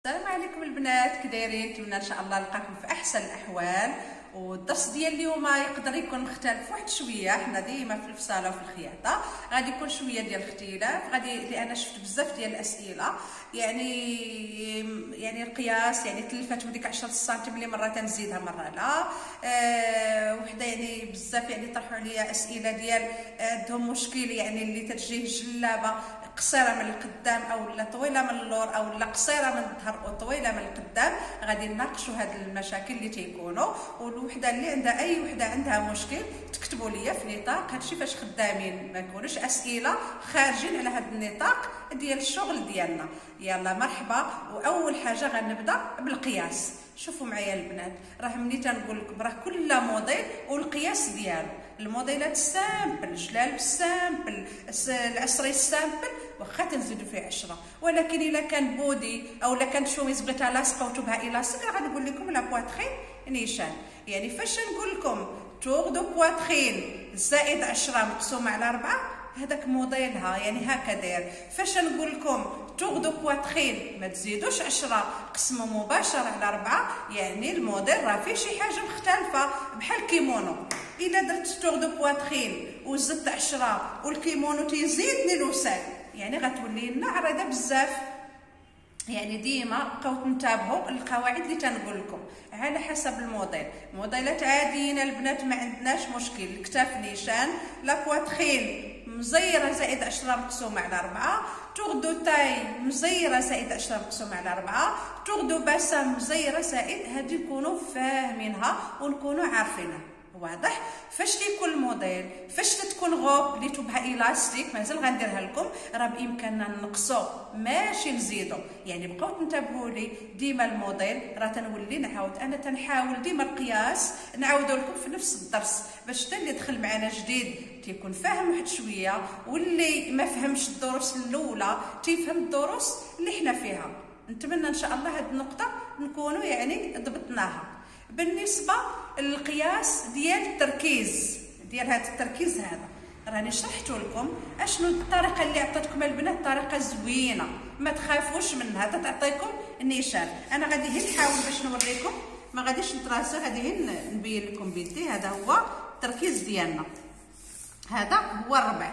السلام عليكم البنات، كي دايرين؟ نتمنى ان شاء الله نلقاكم في احسن الاحوال. والدرس ديال اليوم يقدر يكون مختلف واحد شويه. حنا ديما في الفصاله وفي الخياطه غادي يكون شويه ديال الاختلاف، لان شفت بزاف ديال الاسئله يعني القياس، يعني تلفات وديك 10 سنتيم اللي مره تنزيدها مره لا. وحده يعني بزاف يعني طرحوا عليا اسئله ديال عندهم مشكل، يعني اللي تجيه جلابه قصيره من القدام او لا طويله من اللور او لا قصيره من الظهر وطويله من القدام. غادي نناقشوا هاد المشاكل اللي تيكونوا، والوحده اللي عندها اي وحده عندها مشكل تكتبوا لي في نطاق هادشي فاش خدامين، ما يكونوش اسئله خارجين على هاد النطاق ديال الشغل ديالنا. يلا مرحبا. واول حاجه غنبدا بالقياس. شوفوا معايا البنات، راه ملي تنقول لكم راه كل موديل والقياس ديالو. الموديلات السامبل، جلال بالسامبل، العصري السامبل واخا تنزيدوا فيه 10، ولكن الا كان بودي او الا كانت شوميز بغيتها لاصقه وتبها الاستيك غنقول لكم لا بواترين نيشان. يعني فاش نقول لكم تور دو بواترين زائد 10 مقسوم على 4 هذاك موديلها، يعني هكا داير. فاش نقول لكم تور دو بواترين ما تزيدوش 10 قسموا مباشره على 4، يعني الموديل راه فيه شي حاجه مختلفه. بحال كيمونو، الا درت تور دو بواترين وزدت 10 والكيمونو تيزيد للوساك، يعني غتولي لنا عريضه بزاف. يعني ديما بقاو تنتبهوا القواعد اللي تنقول لكم على حسب الموديل. موديلات عاديين البنات ما عندناش مشكل. الكتاف نيشان، لا بواترين مزيره زائد 10 مقسومه على 4، تور دو تاي مزيره زائد 10 مقسومه على 4، تور دو باسان مزيره زائد. هذه نكونوا فاهمينها ونكونوا عارفينها. واضح؟ فاش تيكون الموديل، فاش تتكون غوب اللي تبها الاستيك مازال غنديرها لكم، راه بامكاننا نقصوا ماشي نزيدوا. يعني بقاو تنتبهوا لي ديما الموديل راه تنولي نعاود، انا تنحاول ديما القياس نعاودوا لكم في نفس الدرس باش حتى اللي دخل معنا جديد تيكون فاهم واحد شويه، واللي ما فهمش الدروس الاولى تيفهم الدروس اللي حنا فيها. نتمنى ان شاء الله هاد النقطه نكونوا يعني ضبطناها. بالنسبه للقياس ديال التركيز، ديال هذا التركيز هذا راني شرحت لكم اشنو الطريقه اللي عطيتكم البنات، طريقه زوينه ما تخافوش منها، تعطيكم النيشان. انا غادي غير نحاول باش نوريكم، ما غاديش نتراسى، غادي غير نبين لكم بيدي. هذا هو التركيز ديالنا، هذا هو الربع.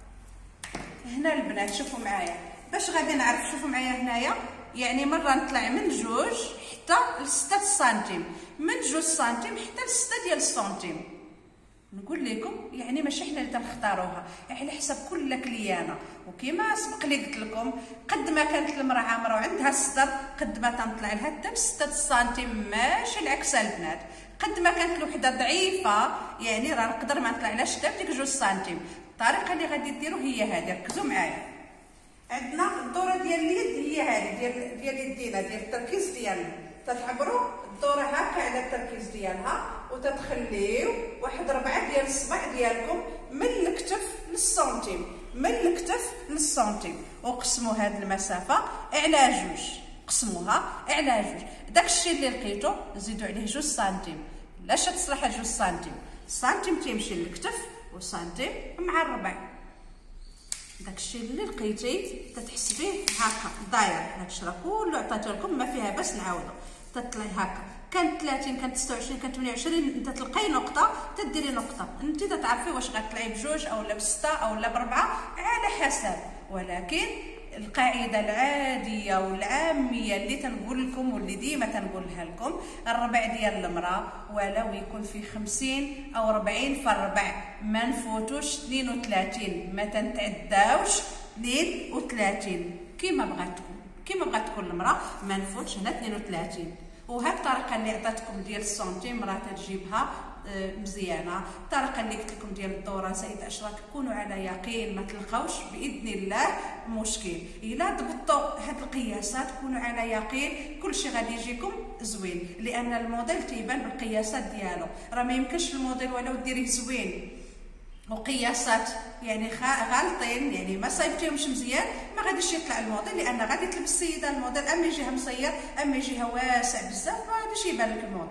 هنا البنات شوفوا معايا باش غادي نعرف. شوفوا معايا هنايا، يعني مره نطلع من 2 حتى ل 6 سنتيم، من 2 سنتيم حتى ل 6 ديال السنتيم. نقول لكم يعني ماشي حنا اللي تنختاروها، على حسب كل كليانه. وكما سبق لي قلت لكم، قد ما كانت المراه عامره وعندها الصدر قد ما تنطلع لها حتى ب 6 سنتيم، ماشي العكس البنات. قد ما كانت الوحده ضعيفه يعني راه نقدر ما نطلع لهاش حتى بديك 2 سنتيم. الطريقه اللي غادي ديروا هي هذه، ركزوا معايا. عندنا الدوره ديال اليد هي هذه ديال يدينا، ديال التركيز ديالنا. تتعبروا الدوره هكا على التركيز ديالها وتتخليو واحد 4 ديال الصبع ديالكم من الكتف للسنتيم، من الكتف للسنتيم، وقسموا هذه المسافه على 2، قسموها على 2. داكشي اللي لقيتو زيدوا عليه 2 سنتيم، لاش تصلح 2 سنتيم. سنتيم تيمشي للكتف وسنتيم مع الربع. داكشي اللي لقيتي تتحسبيه هكا داير. هادشي راه كله عطيته لكم ما فيها باش نعاودو. تطلعي هكا، كانت 30 كانت 26 كانت 28، انت تلقاي نقطه تديري نقطه. انت تتعرفي واش غتطلعي ب2 او لا ب6 او لا ب4 على حسب. ولكن القاعده العاديه والعاميه اللي تنقول لكم واللي ديما تنقولها لكم، الربع ديال المراه ولو يكون فيه 50 او 40 فالربع ما نفوتوش 32، ما تنتعداوش 32 كيما بغات تكون المراه، ما نفوتش هنا 32. وهاد الطريقه اللي عطاتكم ديال السنتيم راه تجيبها مزيانه. الطريقه اللي قلت لكم ديال الدوره زائد 10 تكونوا على يقين ما تلقاوش باذن الله مشكل. الا ضبطوا هاد القياسات كونوا على يقين كلشي غادي يجيكم زوين، لان الموديل تيبان بالقياسات ديالو. راه ما يمكنش الموديل ولو ديريه زوين وقياسات يعني غالطين، يعني ما صايبتيهمش مزيان، ما غاديش يطلع الموديل، لان غادي تلبس السيده الموديل اما يجيها مصير اما يجيها واسع بزاف ما غاديش يبان لك الموديل.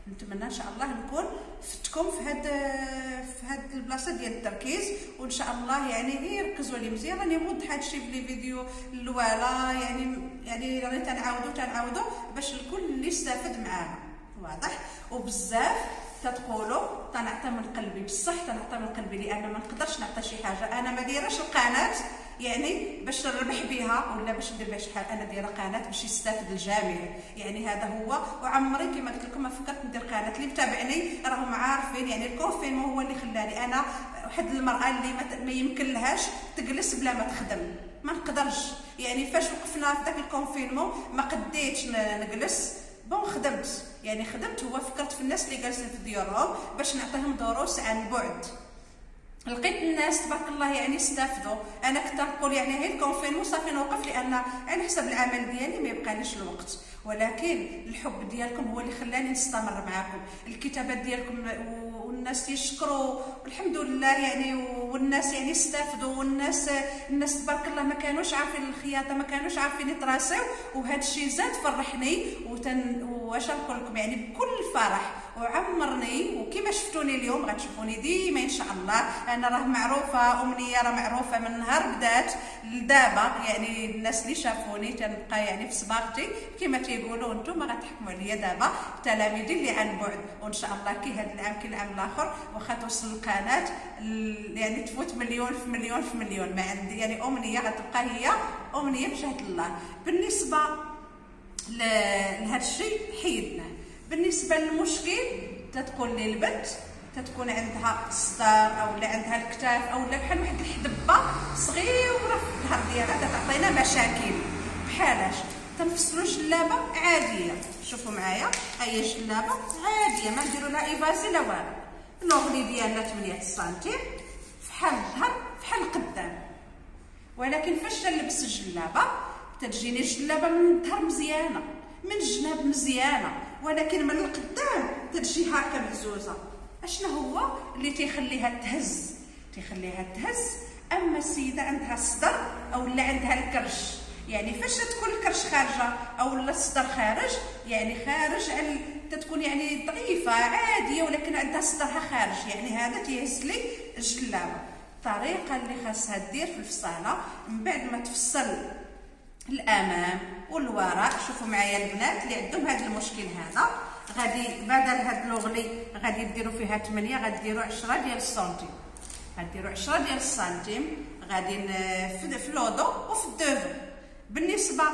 نتمنى ان شاء الله نكون فتكم في هاد البلاصه ديال التركيز، وان شاء الله يعني ركزوا لي مزيان. راني موضح هادشي في لي فيديو الاولى، يعني راني تنعاودو باش الكل اللي استفاد معاها واضح. وبزاف تتقولوا تنعطي من قلبي، بصح تنعطي من قلبي لان ما نقدرش نعطي شي حاجه. انا ما دايراش القناه يعني باش نربح بها ولا باش ندير بها شي حاجه، انا دايره قناه باش يستافد الجميع، يعني هذا هو. وعمري كما قلت لكم ما فكرت ندير قناه. اللي متابعني راهم عارفين يعني الكونفينمون هو اللي خلاني انا واحد المراه اللي ما يمكن لهاش تجلس بلا ما تخدم، ما نقدرش. يعني فاش وقفنا في داك الكونفينمون ما قديتش نجلس، خدمت، يعني خدمت. هو فكرت في الناس اللي جالسين في ديورهم باش نعطيهم دروس عن بعد. لقيت الناس تبارك الله يعني استافدوا. انا كنت نقول يعني هي الكونفينمون صافي نوقف لان على حسب العمل ديالي ما يبقاليش الوقت، ولكن الحب ديالكم هو اللي خلاني نستمر معكم. الكتابات ديالكم والناس يشكروا والحمد لله يعني، والناس يعني استافدوا، الناس تبارك الله ما كانوش عارفين الخياطه، ما كانوش عارفين يتراسيو، وهذا الشيء زاد فرحني. واش نقول لكم يعني بكل فرح وعمرني. وكما شفتوني اليوم غتشوفوني ديما ان شاء الله. انا راه معروفه، امنيه راه معروفه من نهار بدات لدابا، يعني الناس اللي شافوني تنبقى يعني في صباغتي كما تيقولوا نتوما غتحكموا عليا دابا تلاميذي اللي عن بعد. وان شاء الله كي هذا العام كي العام الاخر واخا توصل القناه يعني تفوت مليون في مليون في مليون. ما عندي يعني امنيه غتبقى هي امنيه بجهد الله. بالنسبه لهذا الشيء حيدناه. بالنسبه للمشكل تتقول لي البنت تتكون عندها الصدر او لا عندها الكتاف او لا بحال واحد الحدبه صغيره في الظهر ديالها تعطينا مشاكل. بحالاش تنفصلوا جلابه عاديه، شوفوا معايا هي جلابه عاديه ما نديروا لها ايفازي لا والو. لوغلي ديالنا 8 سنتيم فحال الظهر فحال القدام، ولكن فاش تنلبس الجلابه تتجيني الجلابه من الظهر مزيانه، من الجناب مزيانه، ولكن من القدام تتجي هكا مهزوزه. اشنا هو اللي تيخليها تهز؟ اما السيده عندها الصدر او لا عندها الكرش، يعني فاش تكون الكرش خارجه او لا الصدر خارج، يعني خارج تتكون يعني ضعيفه عاديه ولكن عندها صدرها خارج، يعني هذا تيهز لي الجلابه. الطريقه اللي خاصها دير في الفصاله من بعد ما تفصل الامام والوراء، شوفوا معايا البنات اللي عندهم هذا المشكل هذا، غادي بدل هاد لوغلي غادي ديروا فيها 8 غديروا 10 ديال السنتيم، غديروا 10 ديال السنتيم غادي في اللودو وفي الدوفو. بالنسبه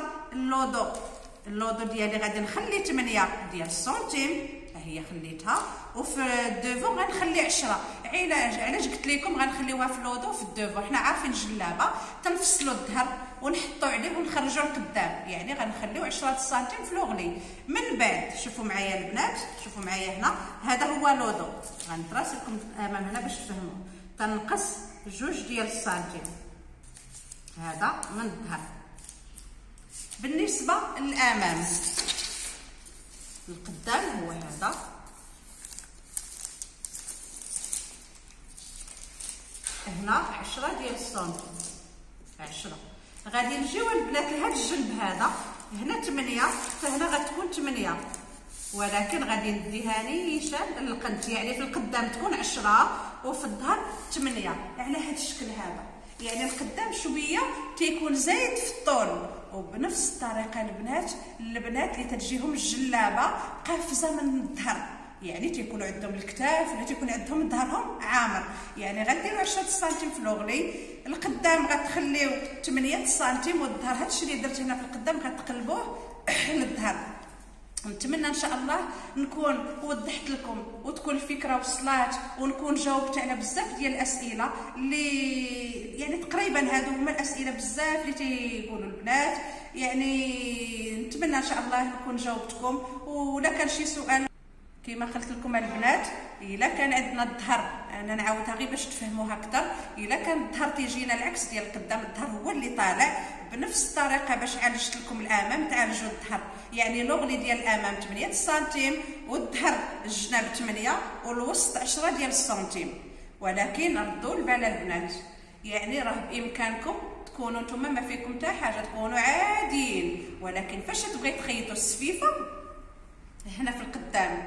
اللودو ديالي غادي نخلي 8 ديال السنتيم، ها هي خليتها، وفي الدوفو غنخلي 10. علاش قلت لكم غنخليوها في اللودو وفي الدوفو؟ حنا عارفين الجلابه تنفصلوا الظهر ونحطوا عليه ونخرجوا لقدام، يعني غنخليو 10 سنتيم في لوغلي. من بعد شوفوا معايا البنات، شوفوا معايا هنا هذا هو لودو، غنطراس لكم الامام هنا باش تفهموا. تنقص 2 ديال السنتيم هذا من الظهر. بالنسبه للامام القدام هو هذا، هنا 10 ديال السنتيم 10. غادي نجيو البنات لهاد الجنب هذا هنا 8، فهنا غتكون 8 ولكن غادي نديها نيشان للقنت، يعني في القدام تكون 10 وفي الظهر 8 على هاد الشكل هذا. يعني القدام شويه تيكون زايد في الطول. وبنفس الطريقه البنات اللي تجيهم الجلابه قافزه من الظهر، يعني تيكونوا عندهم الكتاف ولا تيكون عندهم ظهرهم عامر، يعني غديروا 10 سنتيم في لوغلي. القدام غتخليو 8 سنتيم والظهر هادشي اللي درت هنا في القدام غتقلبوه للظهر. نتمنى ان شاء الله نكون وضحت لكم وتكون الفكره وصلات، ونكون جاوبت على بزاف ديال الاسئله اللي يعني تقريبا هادو هما الاسئله بزاف اللي تيقولوا البنات. يعني نتمنى ان شاء الله نكون جاوبتكم. ولا كان شي سؤال كما قلت لكم البنات، الا كان عندنا الظهر انا نعاودها غير باش تفهموها اكثر، الا كان الظهر تيجينا العكس ديال القدام، الظهر هو اللي طالع، بنفس الطريقه باش عالجت لكم الامام تعالجوا الظهر. يعني لوغلي ديال الامام 8 سنتيم والظهر الجناب 8 والوسط 10 ديال السنتيم. ولكن ردوا البال البنات، يعني راه بامكانكم تكونوا نتوما ما فيكم حتى حاجه، تكونوا عاديين، ولكن فاش تبغي تخيطوا السفيفه هنا في القدام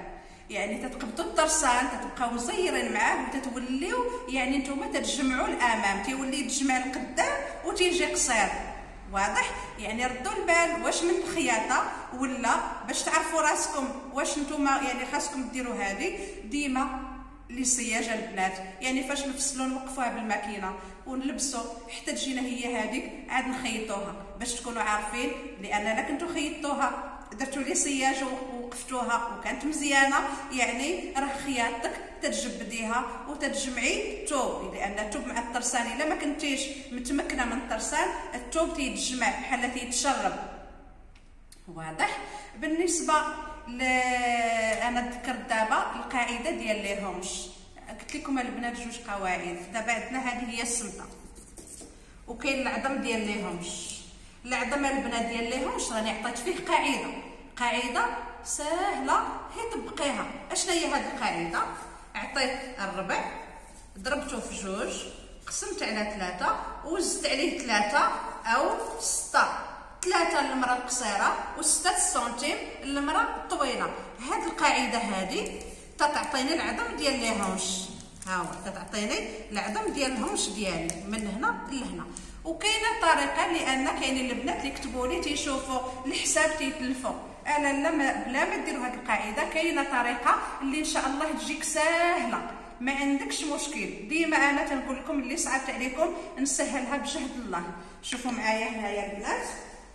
يعني تتقبضوا الطرسان تتبقاو مزيرين معاه وتتوليو يعني نتوما تتجمعوا الامام، تيولي يتجمع القدام وتيجي قصير. واضح؟ يعني ردوا البال واش من الخياطه ولا باش تعرفوا راسكم واش نتوما يعني خاصكم ديروا هذه ديما لصياجه البنات. يعني فاش نفصلوا نوقفوها بالماكينه ونلبسوا حتى تجينا هي هذيك عاد نخيطوها باش تكونوا عارفين، لان الا كنتو خيطوها درتوا لي صياجه ووقفتوها وكانت مزيانه يعني راه خياطتك تتجبديها وتتجمعي الثوب، لان الثوب مع الطرسان الا ما كنتيش متمكنه من الطرسان الثوب تيتجمع بحال تيتشرب. واضح؟ بالنسبه انا ذكرت دابا القاعده ديال لي هونش، قلت لكم البنات جوج قواعد. دابا عندنا هذه هي السمطه وكاين العظم ديال لي هونش. العظم البنات ديال لي هونش راني عطيت فيه قاعده سهله هي طبقيها. اشنا هي هذه القاعده؟ عطيت الربع ضربته في جوج قسمت على 3 وزدت عليه 3 او 6، 3 للمراه القصيره و6 سنتيم للمراه الطويله. هذه القاعده هذه تتعطيني العظم ديال لي هونش، ها هو تتعطيني العظم ديال الهونش ديالي من هنا لهنا. وكاينه طريقه لان كاينين البنات اللي كتبوا لي تيشوفوا الحساب تيتلفوا. انا بلا ما ديروا هذه القاعده كاينه طريقه اللي ان شاء الله تجيك ساهله ما عندكش مشكل. ديما انا تنقول لكم اللي صعبت عليكم نسهلها بجهد الله. شوفوا معايا هنايا البنات،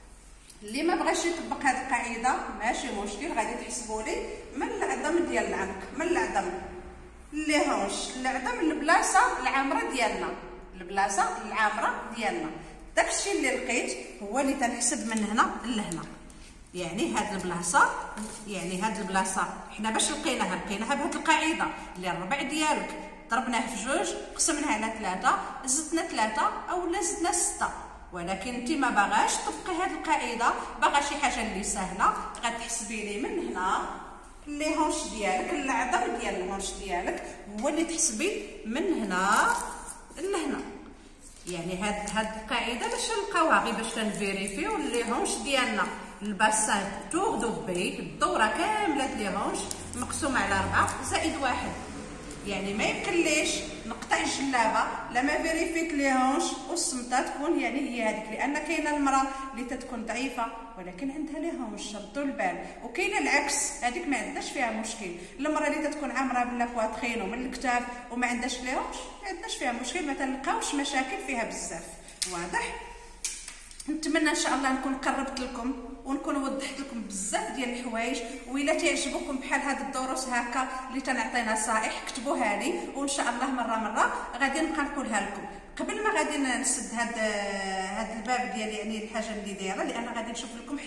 اللي ما بغاش يطبق هذه القاعده ماشي مشكل، غادي تحسبوا لي من العظم ديال العنق، من العظم اللي هونش العظم البلاصه العامره ديالنا، البلاصه العامره ديالنا. داكشي اللي لقيت هو اللي تنحسب من هنا لهنا. يعني هاد البلاصه، يعني هاد البلاصه حنا باش لقيناها بهاد القاعده اللي الربع ديالك ضربناه في جوج قسمناه على 3 زدنا 3 اولا زدنا 6. ولكن انت ما باغاش تطبقي هاد القاعده، باغا شي حاجه اللي سهله، غتحسبي لي من هنا اللي هونش ديالك العظم ديال الهونش ديالك هو اللي تحسبي من هنا لهنا. يعني هاد القاعده باش نلقاوها غير باش تنفيريفيو اللي هونش ديالنا الباسان تور دو بي الدوره كامله لي هونش مقسومه على 4 زائد 1. يعني ما يمكنليش نقطع الجلابه لما فيريفيت لي هونش والسمطه تكون يعني هي هذيك، لان كاينه المراه اللي تتكون ضعيفه ولكن عندها لي هونش ردوا البال، وكاينه العكس هذيك ما عندناش فيها مشكل. المراه اللي تتكون عامره بلا بواترين ومن الكتاف وما عندهاش لي هونش ما عندناش فيها مشكل، ما تلقاوش مشاكل فيها بزاف. واضح؟ نتمنى ان شاء الله نكون قربت لكم ونكون وضحت لكم بزاف ديال الحوايج. وإلا تعجبكم بحال هاد الدروس هكا اللي تنعطي نصائح كتبوها لي وان شاء الله مره غادي نبقى نقولها لكم. قبل ما غادي نسد هاد الباب ديال يعني الحاجه اللي دايره، لان غادي نشوف لكم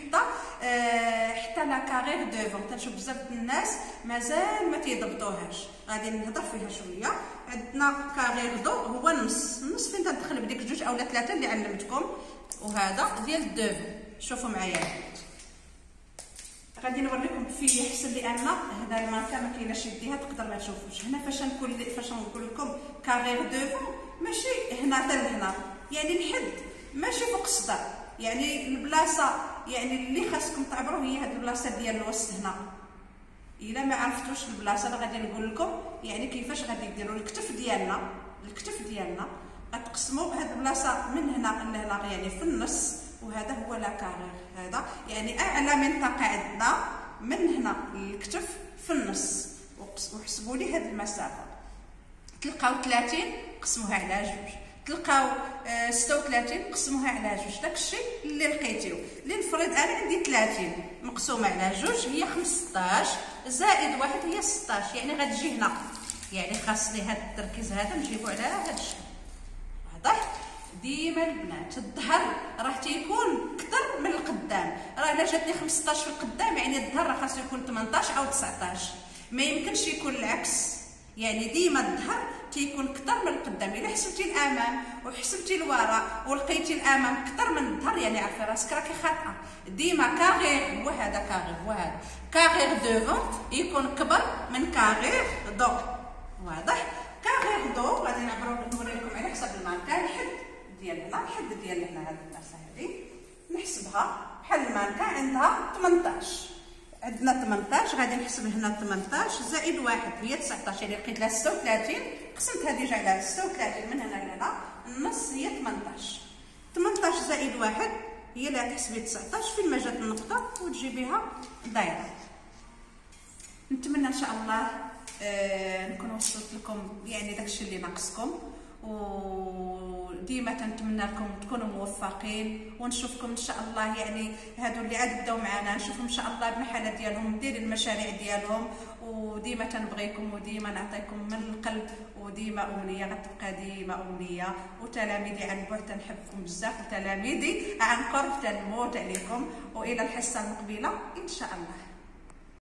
حتى لا كارير دوفون تنشوف بزاف الناس مازال ما تيضبطوهاش، غادي نهضر فيها شويه. عندنا كارير دو هو النص فين تدخل بديك 2 أو 3 اللي علمتكم، وهذا ديال الدوفون. شوفوا معايا غادي نوريكم فيه احسن، لان هنا الماركه ما كايناش يديها تقدر ما تشوفوش. هنا فاش نقول لكم كارير دوفون ماشي هنا حتى لهنا، يعني الحد ماشي فوق الصدر، يعني البلاصه يعني اللي خاصكم تعبروا هي هاد البلاصه ديال الوسط هنا. الا ما عرفتوش البلاصه اللي غادي نقول لكم يعني كيفاش غادي ديروا الكتف ديالنا غتقسموا هاد البلاصه من هنا لهنا يعني في النص، وهذا هو لا كارير. هذا يعني اعلى منطقه عندنا من هنا للكتف في النص، وحسبوا لي هاد المسافه. تلقاو 30 قسموها على 2، تلقاو 36 قسموها على 2. داكشي اللي لقيتيو. لنفرض انا عندي 30 مقسومه على 2 هي 15 زائد 1 هي 16، يعني غتجي هنا. يعني خاصني هاد التركيز هذا نجيبو على هاد الشكل. واضح؟ ديما البنات الظهر راه تيكون اكثر من القدام، راه الا جاتني 15 في القدام يعني الظهر راه خاصو يكون 18 او 19، ما يمكنش يكون العكس. يعني ديما الظهر تيكون اكثر من القدام. الا حسبتي الامام وحسبتي الوراء ولقيتي الامام اكثر من الظهر يعني عرفي راسك راكي خاطئه. ديما كارير هو هذا، كارير هو هذا، كارير دوفون يكون كبر من كارير دو. واضح؟ كارير دو غادي نوري لكم على حسب الماركه الحد ديال هنا، الحد ديال هنا هاد البلاصه هادي نحسبها بحال الماركه عندها 18. عندنا 18 غادي نحسب هنا 18 زائد 1 هي 19 يعني لقيت لها 36 قسمتها ديجا على 36 من هنا لهنا النص هي 18 زائد 1 هي اللي غتحسبي 19 فين ما جات النقطه وتجيبيها دايره. نتمنى ان شاء الله نكون وصلت لكم يعني داكشي اللي ناقصكم، وديما تنتمنى لكم تكونوا موفقين ونشوفكم ان شاء الله. يعني هادو اللي عاد بداو معنا نشوفهم ان شاء الله بحالة ديالهم دايرين المشاريع ديالهم، وديما تنبغيكم وديما نعطيكم من القلب، وديما امنيه غتبقى ديما امنيه. وتلاميذي عن بعد تنحبكم بزاف، وتلاميذي عن قرب تنموت عليكم، والى الحصه المقبله ان شاء الله.